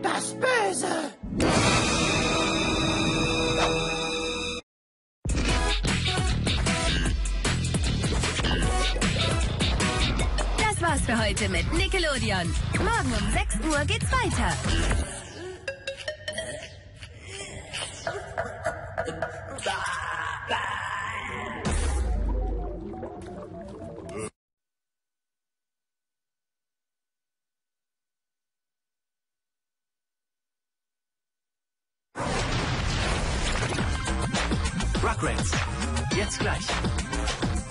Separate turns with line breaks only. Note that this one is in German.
Das Böse.
Das war's für heute mit Nickelodeon. Morgen um 6 Uhr geht's weiter.
Rugrats. Jetzt gleich.